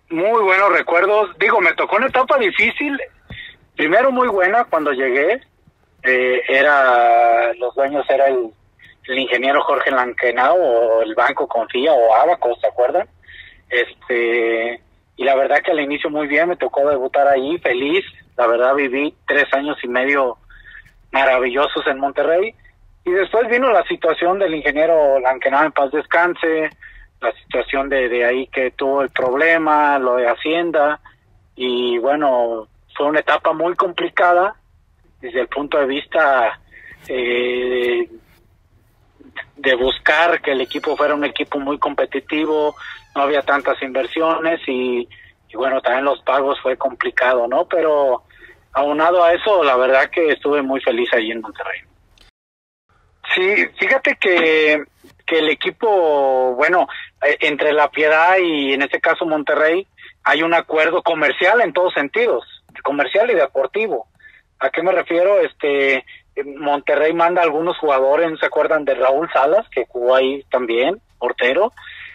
Muy buenos recuerdos. Digo, me tocó una etapa difícil. Primero muy buena cuando llegué. Los dueños era el ingeniero Jorge Lankenau, o el Banco Confía, o Abacos, ¿se acuerdan? Y la verdad que al inicio muy bien, me tocó debutar ahí, feliz. La verdad viví 3 años y medio maravillosos en Monterrey. Y después vino la situación del ingeniero Lankenau, en paz descanse, la situación de ahí que tuvo el problema, lo de Hacienda, y bueno, fue una etapa muy complicada desde el punto de vista de buscar que el equipo fuera un equipo muy competitivo, no había tantas inversiones y bueno, también los pagos fue complicado, ¿no? Pero aunado a eso, la verdad que estuve muy feliz ahí en Monterrey. Sí, fíjate que el equipo, bueno, entre La Piedad y en este caso Monterrey, hay un acuerdo comercial en todos sentidos, comercial y deportivo. ¿A qué me refiero? Monterrey manda a algunos jugadores, ¿se acuerdan de Raúl Salas, que jugó ahí también, portero?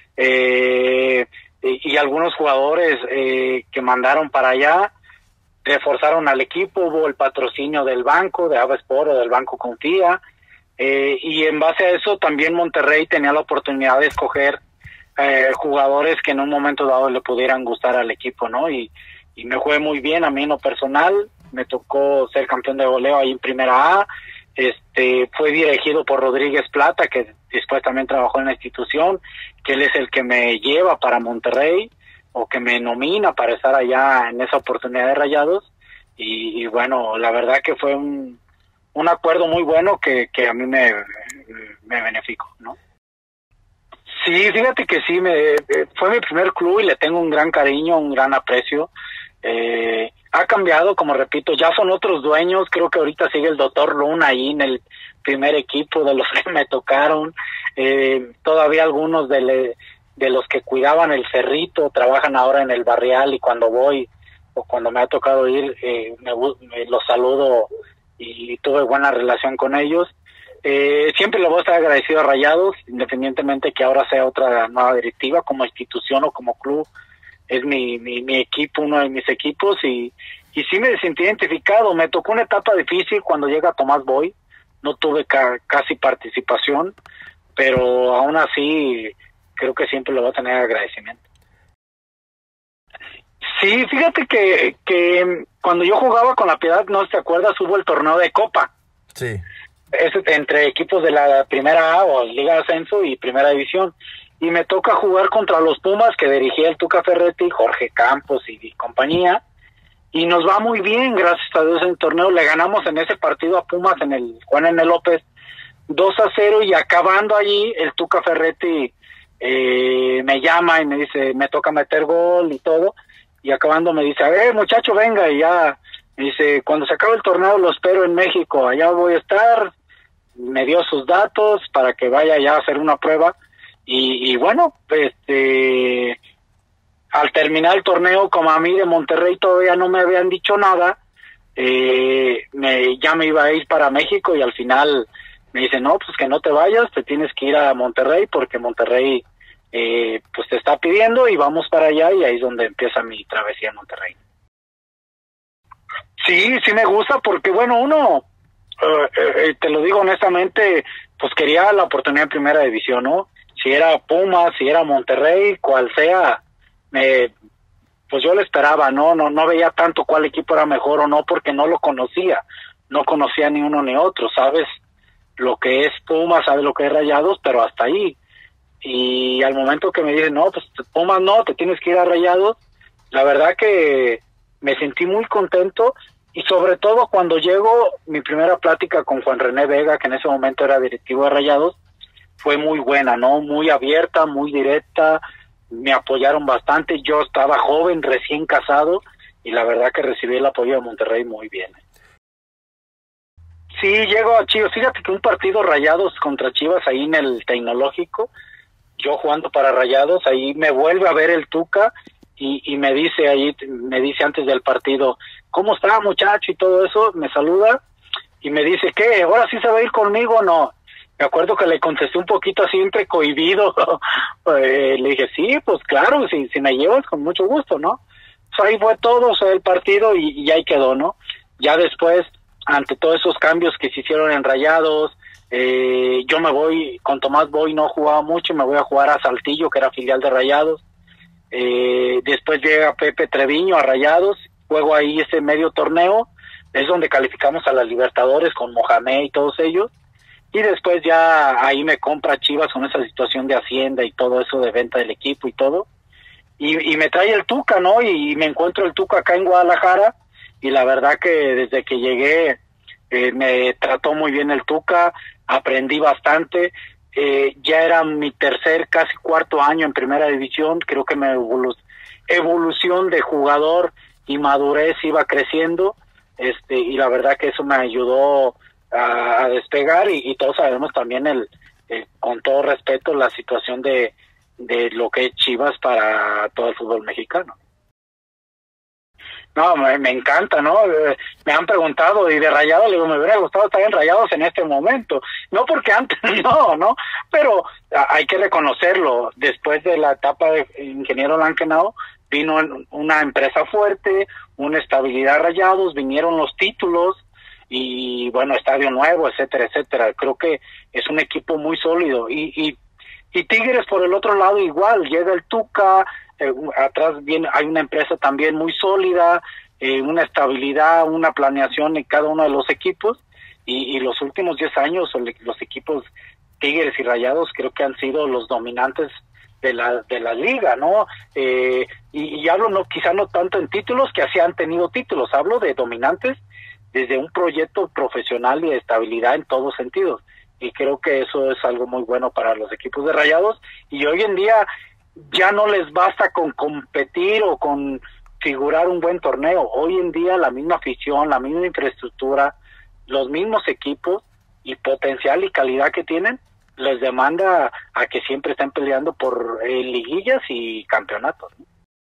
Y algunos jugadores que mandaron para allá, reforzaron al equipo, hubo el patrocinio del banco, de Ava Sport o del Banco Confía, y en base a eso también Monterrey tenía la oportunidad de escoger jugadores que en un momento dado le pudieran gustar al equipo, ¿no? Y me fue muy bien a mí en lo personal, me tocó ser campeón de goleo ahí en Primera A. Fue dirigido por Rodríguez Plata, que después también trabajó en la institución, que él es el que me lleva para Monterrey, o que me nomina para estar allá en esa oportunidad de Rayados, y bueno, la verdad que fue un acuerdo muy bueno que a mí me beneficó, ¿no? Sí, fíjate que sí, fue mi primer club y le tengo un gran cariño, un gran aprecio. Ha cambiado, como repito, ya son otros dueños, creo que ahorita sigue el doctor Luna ahí en el primer equipo de los que me tocaron. Todavía algunos de los que cuidaban el Cerrito trabajan ahora en el Barrial, y cuando voy o cuando me ha tocado ir, los saludo y tuve buena relación con ellos. Siempre le voy a estar agradecido a Rayados, independientemente que ahora sea otra nueva directiva, como institución o como club. Es mi equipo, uno de mis equipos, y sí me sentí identificado. Me tocó una etapa difícil cuando llega Tomás Boy, no tuve casi participación, pero aún así creo que siempre le voy a tener agradecimiento. Sí, fíjate que cuando yo jugaba con La Piedad, no te acuerdas, hubo el torneo de Copa. Sí. Es entre equipos de la Primera A o Liga de Ascenso y Primera División. Y me toca jugar contra los Pumas, que dirigía el Tuca Ferretti, Jorge Campos y compañía, y nos va muy bien, gracias a Dios, en el torneo. Le ganamos en ese partido a Pumas, en el Juan N. López, 2-0, y acabando allí, el Tuca Ferretti me llama y me dice, me toca meter gol y todo, y acabando me dice, muchacho, venga, y ya, me dice, cuando se acabe el torneo lo espero en México, allá voy a estar. Me dio sus datos para que vaya ya a hacer una prueba. Y bueno, al terminar el torneo, como a mí de Monterrey todavía no me habían dicho nada, ya me iba a ir para México, y al final me dice, no, pues que no te vayas, te tienes que ir a Monterrey, porque Monterrey pues te está pidiendo, y vamos para allá, y ahí es donde empieza mi travesía en Monterrey. Sí, sí me gusta, porque bueno, uno, te lo digo honestamente, pues quería la oportunidad en Primera División, ¿no? Si era Pumas, si era Monterrey, cual sea, pues yo lo esperaba, no veía tanto cuál equipo era mejor o no, porque no lo conocía, no conocía ni uno ni otro, sabes lo que es Pumas, sabes lo que es Rayados, pero hasta ahí. Y al momento que me dicen, no, pues Pumas no, te tienes que ir a Rayados, la verdad que me sentí muy contento, y sobre todo cuando llego, mi primera plática con Juan René Vega, que en ese momento era directivo de Rayados, fue muy buena, ¿no? Muy abierta, muy directa, me apoyaron bastante. Yo estaba joven, recién casado, y la verdad que recibí el apoyo de Monterrey muy bien. Sí, llego a Chivas. Fíjate que un partido Rayados contra Chivas ahí en el Tecnológico, yo jugando para Rayados, ahí me vuelve a ver el Tuca y me dice antes del partido, ¿cómo está, muchacho? Y todo eso, me saluda y me dice, ¿qué? ¿Ahora sí se va a ir conmigo o no? Me acuerdo que le contesté un poquito así entre cohibido. Le dije, sí, pues claro, si me llevas, con mucho gusto, ¿no? Pues ahí fue todo, o sea, el partido y ahí quedó, ¿no? Ya después, ante todos esos cambios que se hicieron en Rayados, yo me voy, con Tomás Boy no jugaba mucho, me voy a jugar a Saltillo, que era filial de Rayados. Después llega Pepe Treviño a Rayados, juego ahí ese medio torneo, es donde calificamos a las Libertadores con Mohamed y todos ellos. Y después ya ahí me compra Chivas con esa situación de Hacienda y todo eso de venta del equipo y todo. Y me trae el Tuca, ¿no? Y me encuentro el Tuca acá en Guadalajara. Y la verdad que desde que llegué me trató muy bien el Tuca, aprendí bastante. Ya era mi tercer, casi cuarto año en primera división. Creo que mi evolución de jugador y madurez iba creciendo. Y la verdad que eso me ayudó a despegar y todos sabemos también con todo respeto la situación de lo que es Chivas para todo el fútbol mexicano. No, me encanta, ¿no? Me han preguntado y de Rayados, le digo, me hubiera gustado estar en Rayados en este momento. No porque antes no, pero hay que reconocerlo. Después de la etapa de ingeniero Lankenau, vino una empresa fuerte, una estabilidad Rayados, vinieron los títulos, y bueno, estadio nuevo, etcétera, etcétera. Creo que es un equipo muy sólido y Tigres por el otro lado igual, llega el Tuca, atrás viene, hay una empresa también muy sólida, una estabilidad, una planeación en cada uno de los equipos y los últimos 10 años los equipos Tigres y Rayados creo que han sido los dominantes de la liga, ¿no? Y hablo quizá no tanto en títulos, que así han tenido títulos, hablo de dominantes desde un proyecto profesional y de estabilidad en todos sentidos. Y creo que eso es algo muy bueno para los equipos de Rayados. Y hoy en día ya no les basta con competir o con figurar un buen torneo. Hoy en día la misma afición, la misma infraestructura, los mismos equipos y potencial y calidad que tienen, les demanda a que siempre estén peleando por liguillas y campeonatos, ¿no?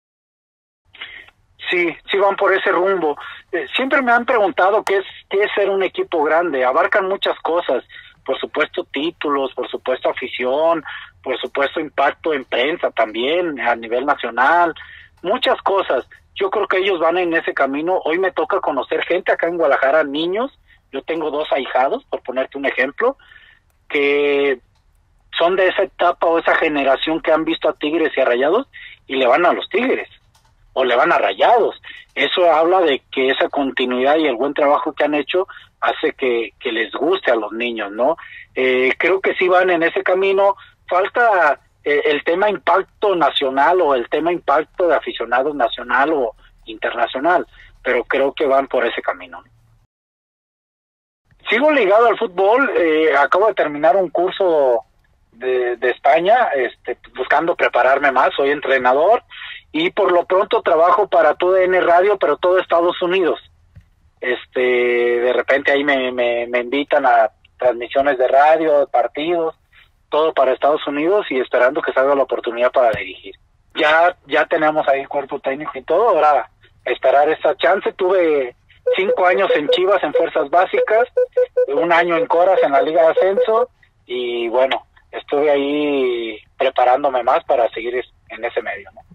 Sí van por ese rumbo. Siempre me han preguntado qué es ser un equipo grande. Abarcan muchas cosas, por supuesto títulos, por supuesto afición, por supuesto impacto en prensa también a nivel nacional, muchas cosas. Yo creo que ellos van en ese camino. Hoy me toca conocer gente acá en Guadalajara, niños. Yo tengo 2 ahijados, por ponerte un ejemplo, que son de esa etapa o esa generación que han visto a Tigres y a Rayados y le van a los Tigres o le van a Rayados. Eso habla de que esa continuidad y el buen trabajo que han hecho hace que les guste a los niños, ¿no? Creo que sí van en ese camino. Falta el tema impacto nacional o el tema impacto de aficionados nacional o internacional, pero creo que van por ese camino. Sigo ligado al fútbol, acabo de terminar un curso de España, buscando prepararme más, soy entrenador y por lo pronto trabajo para TUDN Radio, pero todo Estados Unidos. De repente ahí me invitan a transmisiones de radio, de partidos, todo para Estados Unidos y esperando que salga la oportunidad para dirigir. Ya tenemos ahí cuerpo técnico y todo, ahora esperar esta chance. Tuve 5 años en Chivas en fuerzas básicas, 1 año en Coras en la Liga de Ascenso y bueno, estuve ahí preparándome más para seguir en ese medio, ¿no?